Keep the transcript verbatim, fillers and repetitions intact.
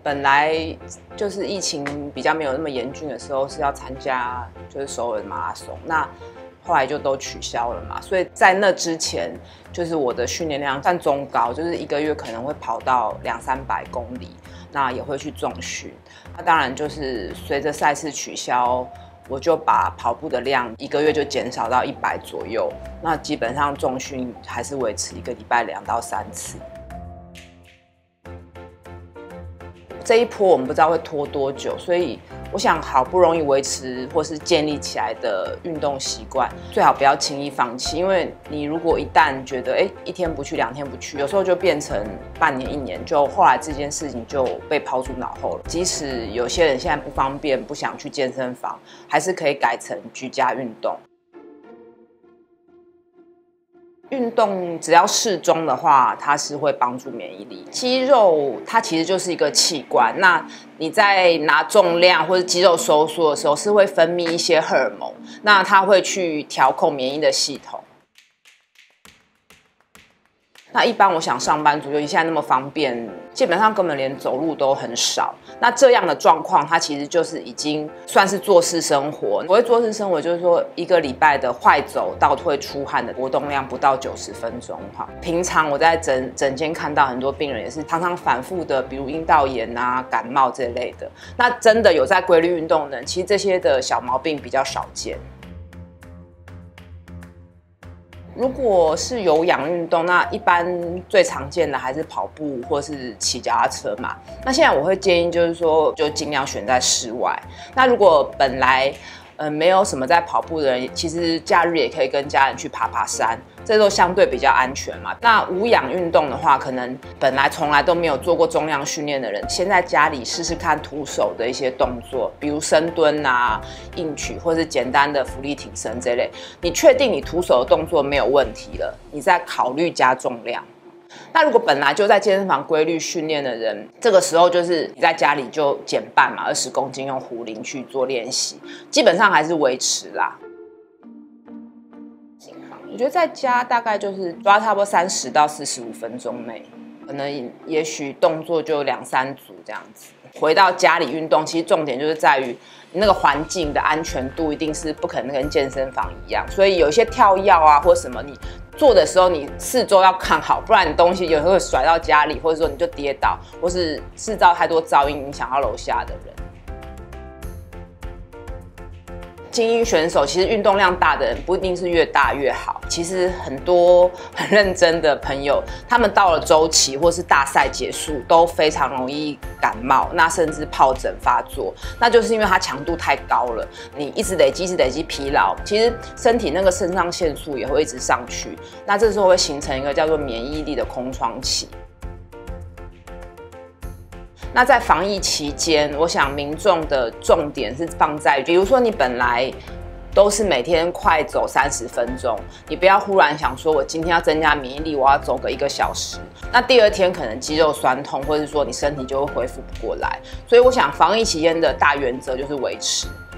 本来就是疫情比较没有那么严峻的时候，是要参加就是首尔马拉松，那后来就都取消了嘛。所以在那之前，就是我的训练量算中高，就是一个月可能会跑到两三百公里，那也会去重训。那当然就是随着赛事取消，我就把跑步的量一个月就减少到一百左右。那基本上重训还是维持一个礼拜两到三次。这一波我们不知道会拖多久，所以我想好不容易维持或是建立起来的运动习惯，最好不要轻易放弃。因为你如果一旦觉得哎一天不去两天不去，有时候就变成半年一年，就后来这件事情就被抛诸脑后了。即使有些人现在不方便不想去健身房，还是可以改成居家运动。运动只要适中的话，它是会帮助免疫力。肌肉它其实就是一个器官，那你在拿重量或者肌肉收缩的时候，是会分泌一些荷尔蒙，那它会去调控免疫的系统。那一般我想上班族，尤其现在那么方便，基本上根本连走路都很少。那这样的状况，它其实就是已经算是坐式生活。所谓坐式生活，就是说一个礼拜的快走到会出汗的活动量不到九十分钟哈。平常我在诊诊间看到很多病人也是常常反复的，比如阴道炎啊、感冒这类的。那真的有在规律运动的人，其实这些的小毛病比较少见。如果是有氧运动，那一般最常见的还是跑步或是骑脚踏车嘛。那现在我会建议就是说，就尽量选在室外。那如果本来呃没有什么在跑步的人，其实假日也可以跟家人去爬爬山，这都相对比较安全嘛。那无氧运动的话，可能本来从来都没有做过重量训练的人，先在家里试试看徒手的一些动作，比如深蹲啊、硬举，或是简单的浮力挺身这类。你确定你徒手的动作没有问题了，你再考虑加重量。那如果本来就在健身房规律训练的人，这个时候就是你在家里就减半嘛，二十公斤用壶铃去做练习，基本上还是维持啦。我觉得在家大概就是抓差不多三十到四十五分钟内，可能也许动作就两三组这样子。回到家里运动，其实重点就是在于你那个环境的安全度一定是不可能跟健身房一样，所以有一些跳跃啊或什么，你做的时候你四周要看好，不然你东西有时候会甩到家里，或者说你就跌倒，或是制造太多噪音影响到楼下的人。精英选手其实运动量大的人不一定是越大越好，其实很多很认真的朋友，他们到了周期或是大赛结束都非常容易感冒，那甚至疱疹发作，那就是因为它强度太高了，你一直累积一直累积疲劳，其实身体那个肾上腺素也会一直上去，那这时候会形成一个叫做免疫力的空窗期。那在防疫期间，我想民众的重点是放在，比如说你本来都是每天快走三十分钟，你不要忽然想说我今天要增加免疫力，我要走个一个小时，那第二天可能肌肉酸痛，或者说你身体就会恢复不过来。所以我想防疫期间的大原则就是维持。